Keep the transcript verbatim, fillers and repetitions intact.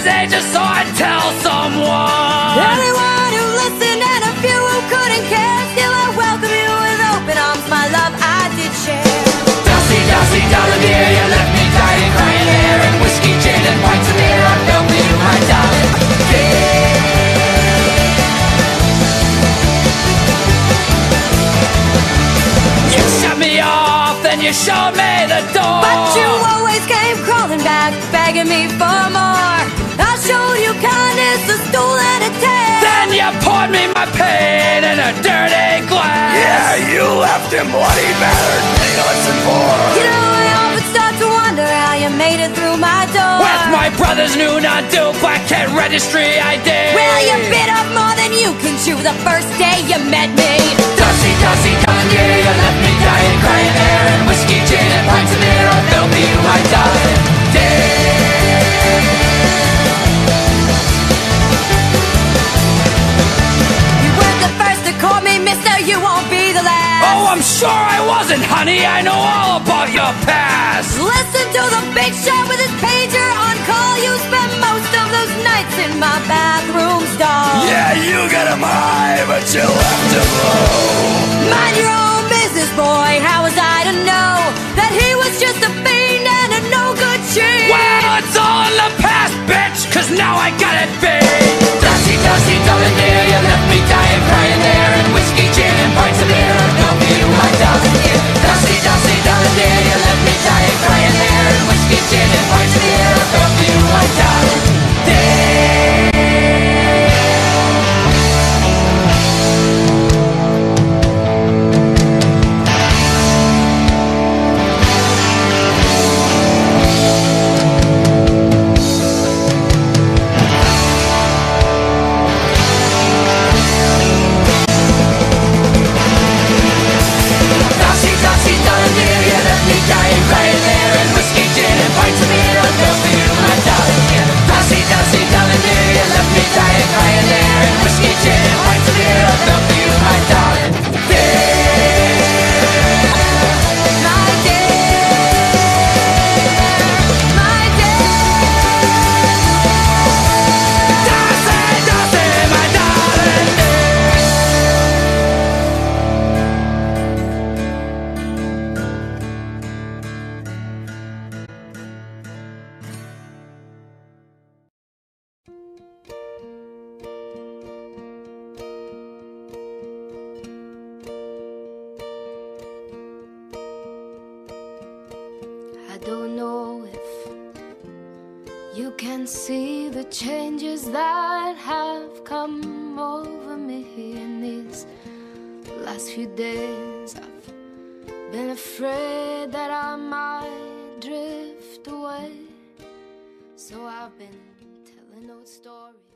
his age just so I'd tell someone. Anyone who listened and a few who couldn't care, still I welcome you with open arms, my love I did share. Dusty, dusty, dollar dear, you left me dying, crying there, and whiskey, gin, and pints of beer. I felt for you, my darling. You shut me off, then you showed me the door. But you always came crawling back, begging me for more. I showed you kindness, a stool and a tear. Then you poured me my pain in a dirty glass. Yeah, you left him bloody battered, penniless and poor. You know I often start to wonder how you made it through my door. With my brother's new non-duke black cat registry I did. Well, you bit off more than you can chew the first day you met me. Dusty, dusty, darling dear, you left me dying, crying there, and whiskey, gin, and pints of beer. I felt for you, my darling. You weren't the first to call me mister, you won't be the last. Oh, I'm sure I wasn't, honey. I know all about your past. Listen to the big shot with his pager on call. You spent most of those nights in my bathroom stall. Yeah, you got him high, but you left him low. Mind your own business, boy. How was I to know that he was just a fiend and a no-good cheat? Well, it's all in the past, bitch, cause now I got it big. Dusty, dusty, darling dear, you left me dying, crying there, and whiskey, gin, and pints of beer. I felt for you, my darling dear. Dusty, dusty, darling dear, you left me dying, crying there, and whiskey, gin, and pints of beer. I felt for you, my darling dear. I don't know if you can see the changes that have come over me in these last few days. I've been afraid that I might drift away, so I've been telling old stories.